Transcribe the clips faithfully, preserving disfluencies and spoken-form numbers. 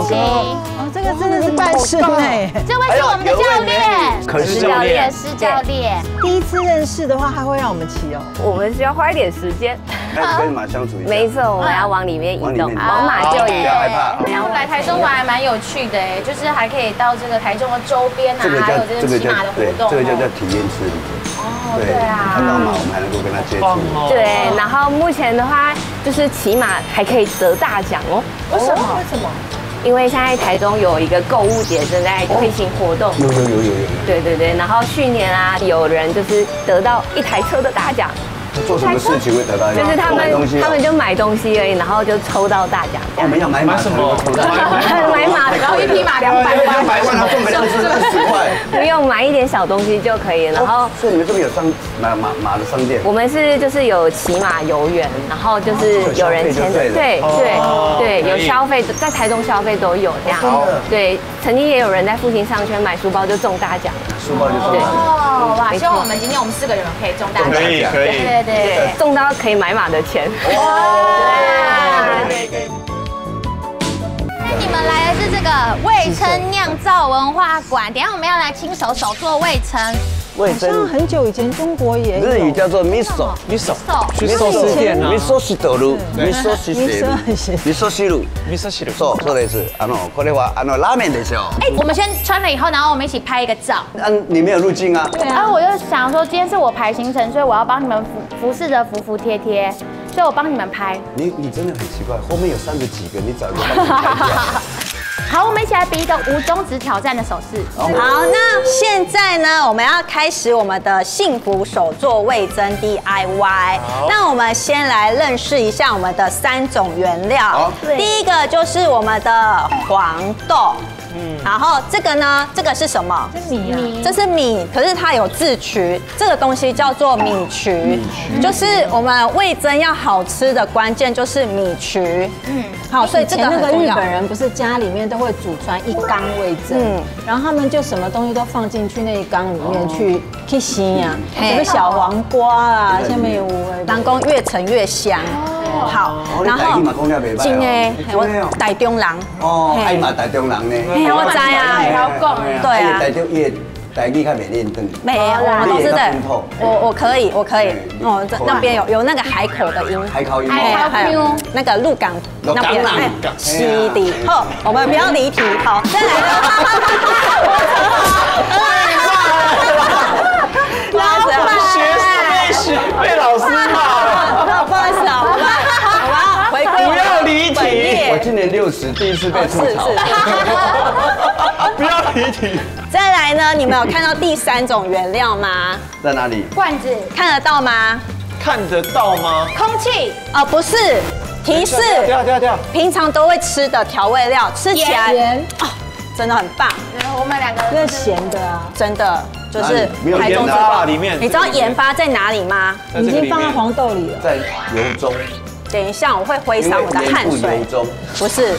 心。 哦，这个真的是办事哎。 这位是我们的教练， 可是教练是教练。 第一次认识的话，他会让我们骑哦。 我们需要花一点时间。 要跟马相处一下。 没错，我们要往里面移动，往马就移不要害怕。 然后来台中玩还蛮有趣的哎，就是还可以到这个台中的周边啊，还有这个骑马的活动。 这个就叫体验之旅。 哦，对啊。 看到马，我们还能够跟他接触。 对，然后目前的话，就是骑马还可以得大奖哦。 为什么？为什么？ 因为现在台中有一个购物节正在推行活动。 有有有有有。 对对对，然后去年啊，有人就是得到一台车的大奖。 做什么事情会得到？ 就是他们他们就买东西而已，然后就抽到大奖。 我们要买马什么？ 买马， 然后一匹马两百块， 两百块他送个两只二十块。 不用买一点小东西就可以，然后。 所以你们这边有商马马马的商店？ 我们是就是有骑马游园，然后就是有人牵着，对对对，有消费，在台中消费都有这样。对，曾经也有人在复兴商圈买书包就中大奖。 书包就中大奖。 哦，哇！希望我们今天我们四个人可以中大奖。 可以可以。 对对对， 中到可以买马的钱。 哇！你们来的是这个味噌酿造文化馆，等下我们要来亲手手做味噌。 好像很久以前中国也有。 日语叫做 miso miso， 去寿司店啊。miso 是豆乳 ，miso 是水乳 ，miso 是乳 ，miso 是乳。 そうそうです。あのこれはあのラーメンでしょ。 哎，我们先穿了以后，然后我们一起拍一个照。 嗯，你没有入境啊？ 对啊。然后我就想说，今天是我排行程，所以我要帮你们服服侍的服服帖帖，所以我帮你们拍。 你你真的很奇怪，后面有三十几个，你找一个帮你拍掉。 好，我们一起来比一个无中指挑战的手势。 好，那现在呢，我们要开始我们的幸福手作味噌 D I Y。那我们先来认识一下我们的三种原料。第一个就是我们的黄豆。嗯，然后这个呢，这个是什么？ 是米， 这是米，可是它有字曲，这个东西叫做米曲，就是我们味噌要好吃的关键就是米曲。嗯，好，所以这个那个日本人不是家里面都会祖传一缸味噌，嗯，然后他们就什么东西都放进去那一缸里面去去洗呀，什么小黄瓜啊，下面有当工越陈越香。好，然后真的，我台中人。 哦，爱嘛台中人呢。 哎，我知啊，对啊。 台中也台语较袂认真。 没有，我们都是的。我我可以，我可以。哦，那边有有那个海口的音。 海口音。 还有那个鹿港那边。是的。好，我们不要离题。好，再来了。 老板学被学被老师骂了。 不好意思啊，我们我们要回归。 不要离题。 我今年六十，第一次被吐槽。 不要离题。 再来呢？你们有看到第三种原料吗？ 在哪里？ 罐子看得到吗？ 看得到吗？ 空气哦，不是，提示。 掉掉掉。 平常都会吃的调味料，吃起来哦，真的很棒。 我们两个那咸的啊， 真的就是台中这里面。 你知道盐巴在哪里吗？ 已经放在黄豆里了， 在油中。 等一下，我会挥洒我的汗水。不是。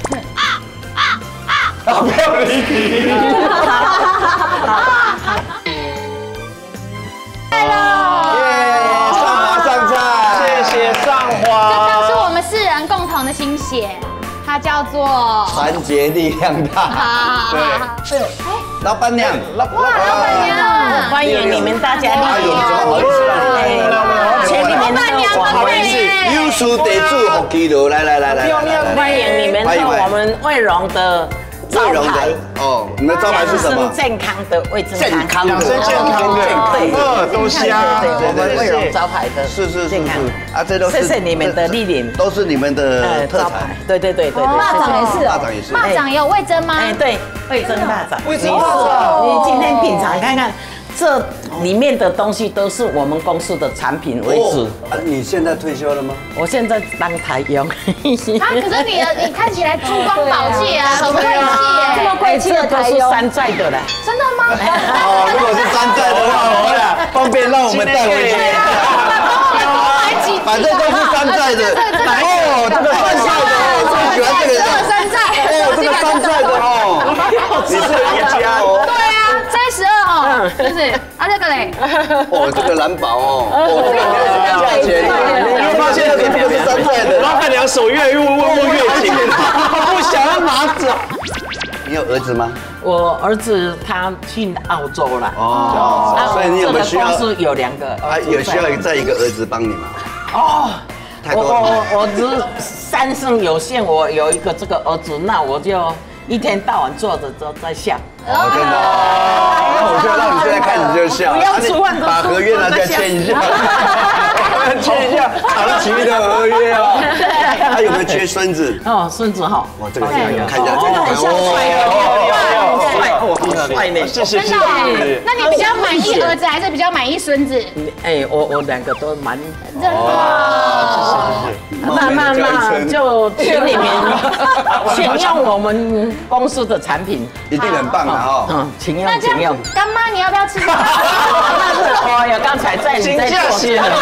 啊！不要离题。 来喽！ 耶！上华上菜， 谢谢上华。 这道是我们四人共同的心血，它叫做团结力量大。 对。 老板娘， 哇，老板娘， 欢迎你们大家莅哎呦，怎么好意思啊？ 前里面那个不好意思，优秀地主福基楼，来来来来来， 欢迎你们到我们卫荣的招牌哦，你们的招牌是什么？ 健康的味噌汤， 健康的， 健康的， 对， 二都虾， 对，我们卫荣招牌的， 是是是是啊，这都是谢谢你们的莅临， 都是你们的特产， 对对对对， 蚂蚱也是， 蚂蚱也是， 蚂蚱也有味噌吗？ 哎，对，味噌蚂蚱， 味噌蚂蚱， 你今天品尝看看。这里面的东西都是我们公司的产品为主。 啊，你现在退休了吗？ 我现在当台佣。 啊，可是你的你看起来珠光宝气啊，很贵气耶， 这么贵气的台佣， 山寨的嘞。 真的吗？ 哦，如果是山寨的话，我俩方便让我们带回去。反正都是山寨的。哦，这个山寨的，我最喜欢这个山寨。 哦，这个山寨的哦，你是一家哦。 对啊，三十二哦，就是啊这个嘞。 哦，这个蓝宝哦，哦，这个没有什么价钱。 你会发现这个是山寨的，老板娘手越来越握握越紧，不行想要拿走。 你有儿子吗？ 我儿子他去澳洲了。 哦，所以你有没有需要？ 公司有两个啊，有需要再一个儿子帮你吗？ 哦。 太多了。 我我我只三生有幸，我有一个这个儿子，那我就一天到晚坐着都在笑。 哦，真的。那我就让你现在开始就笑， 不要吃饭都把合约拿再签一下，签一下长期的合约哦。他有没有缺孙子？ 哦，孙子哈。 哇，这个看一下， 这个很像帅哦， 帅，好帅呢！ 谢谢谢谢。 那你比较满意儿子还是比较满意孙子？ 哎，我我两个都蛮。 真的。 那那那就请你们请用我们公司的产品， 一定很棒的哈。 嗯，请用那这请用样。干妈，你要不要吃？ 那是哦哟，刚才在你在做事了。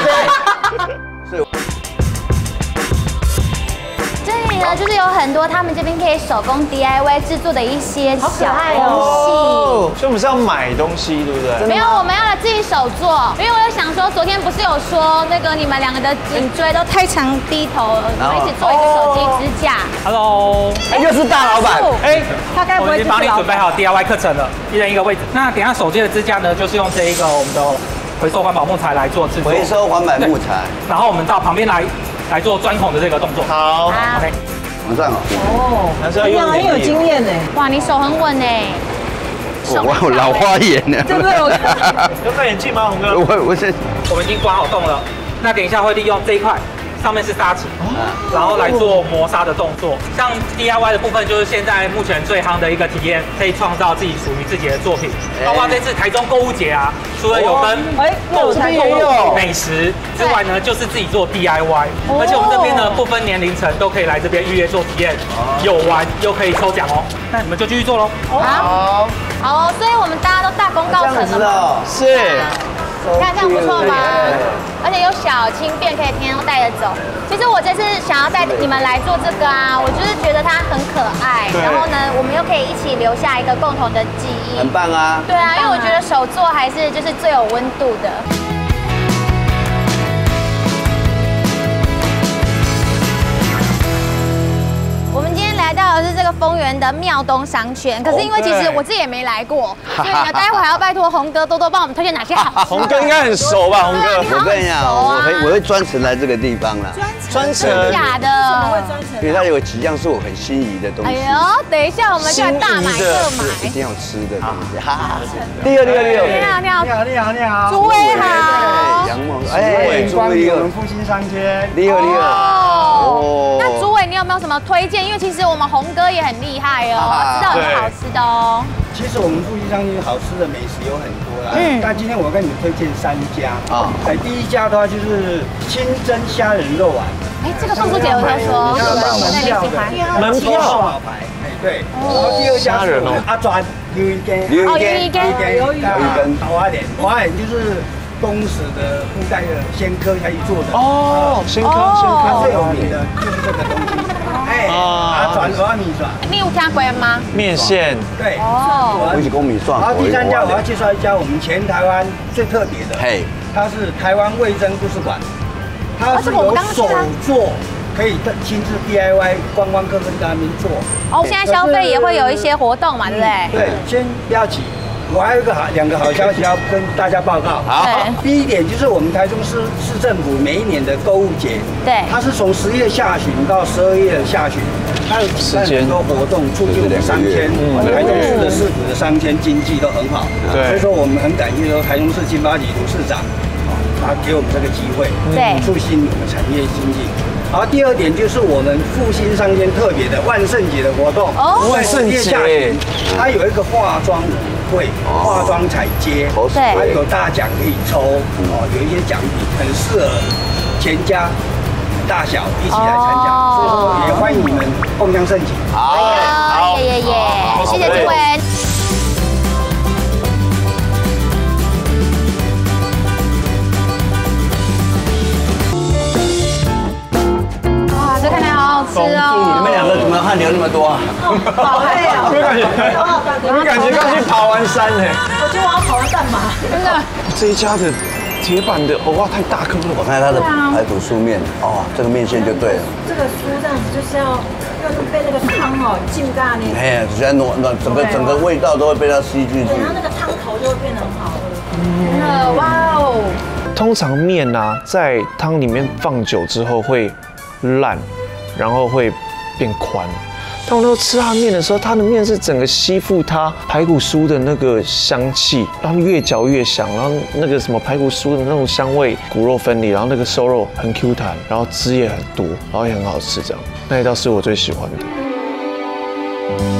这里呢，就是有很多他们这边可以手工 D I Y 制作的一些小东哦，所以我们是要买东西，对不对？ 西。没有，我们要自己手做。因为我有想说，昨天不是有说那个你们两个的颈椎都太长低头了，我们一起做一个手机支架。 Hello， 哎，又是大老板。 哎， 他该不会我已经帮你准备好 D I Y 课程了，一人一个位置。那等一下手机的支架呢，就是用这一个我们的回收环保木材来做制作。 回收环保木材。 然后我们到旁边来来做钻孔的这个动作。 好 ，OK。 往上哦。 哦， 还是要用很有经验呢。 哇，你手很稳呢。 我有老花眼呢。 对不对？ 要戴眼镜吗，红哥？ 我我先。 我们已经刮好洞了，那等一下会利用这一块。上面是砂纸，然后来做磨砂的动作。像 D I Y 的部分，就是现在目前最夯的一个体验，可以创造自己属于自己的作品。包括这次台中购物节啊，除了有跟购物美食之外呢，就是自己做 D I Y。而且我们这边呢，不分年龄层都可以来这边预约做体验，有玩又可以抽奖哦。那你们就继续做喽。 好，好哦，所以我们大家都大功告成了吗？ 是。 你看这样不错吗？而且又小轻便，可以天天都带着走。其实我这次想要带你们来做这个啊，我就是觉得它很可爱，然后呢，我们又可以一起留下一个共同的记忆， 很棒啊！ 对啊，因为我觉得手做还是就是最有温度的。我们今天来到的是这个丰原的庙东商圈，可是因为其实我自己也没来过，所以呢，待会还要拜托红哥多多帮我们推荐哪些好吃的。 红哥应该很熟吧？红哥， 我跟你讲，我会我会专程来这个地方啦。 专程？ 假的？ 怎么会专程？ 因为它有几样是我很心仪的东西。 哎呦，等一下我们就来大买特买， 一定要吃的东西。哈，第二第二第二。 你好，你好， 你好，你好，你好。 诸位好。 杨梦，哎， 欢迎我们复兴商圈。 你好，你好。 哦。那诸位，你有没有什么推荐？因为其实我们红哥也很厉害哦，知道很多好吃的哦。 其实我们复兴商圈好吃的美食有很多啦，嗯，但今天我要跟你们推荐三家啊。哎，第一家的话就是清蒸虾仁肉丸。 哎，这个凤珠姐有在说， 门票的门票好牌，哎对。然后第二家是阿专鱿鱼羹， 哦，鱿鱼羹， 鱿鱼羹，花莲，花莲就是公司的附带的鲜科下去做的。 哦，鲜科，鲜科， 它最有名的就是这个东西。哎，阿专蚵仔米线， 你有听过吗？ 面线， 对， 哦， 我是公米蒜。 然后第三家我要介绍一家我们全台湾最特别的，嘿，它是台湾味噌故事馆。它是有手做，可以亲自 D I Y， 观光客跟他们做。 哦，现在消费也会有一些活动嘛，对不对？ 对，先不要急，我还有一个好两个好消息要跟大家报告。 好， 第一点就是我们台中市市政府每一年的购物节， 对， 它是从十月下旬到十二月下旬，它有很多活动，促进我们商圈，台中市的市府的商圈经济都很好。对，所以说我们很感谢说台中市经发局董事长。他给我们这个机会， 对， 促进我们产业经济。然后第二点就是我们复兴商圈特别的万圣节的活动， 哦， 万圣节，它有一个化妆舞会、化妆彩街， 对， 还有大奖可以抽，哦，有一些奖品很适合全家大小一起来参加，所以说也欢迎你们共襄盛举。 好，好，耶耶耶，谢谢诸位。这看起来好好吃哦！ 你们两个怎么汗流那么多啊？ 好累啊！ 有没有感觉？有没有感觉刚去爬完山呢？ 我今晚要跑完干嘛？ 真的。 这一家的铁板的，哇，太大颗了。 我看它的排骨酥面，哦，这个面线就对了。 这个酥这样子就是要要被那个汤哦浸在那。 哎，只要暖暖，整个整个味道都会被它吸进去。 然后那个汤头就会变得很好喝。 嗯，哇哦！ 通常面啊，在汤里面放久之后会烂，然后会变宽。但我那时候吃它的面的时候，它的面是整个吸附它排骨酥的那个香气，然后越嚼越香，然后那个什么排骨酥的那种香味，骨肉分离，然后那个瘦肉很 Q 弹，然后汁也很多，然后也很好吃，这样那一道是我最喜欢的。